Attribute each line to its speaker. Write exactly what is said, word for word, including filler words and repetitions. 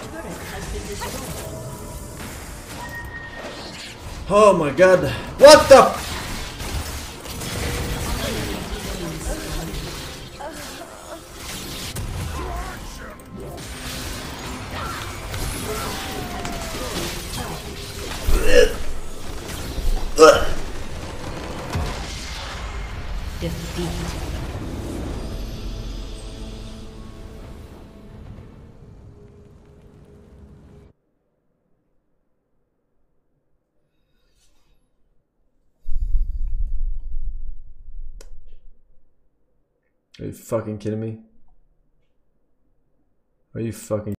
Speaker 1: Oh my god. What the f-
Speaker 2: Defeat.
Speaker 1: Are you fucking kidding me? Are you fucking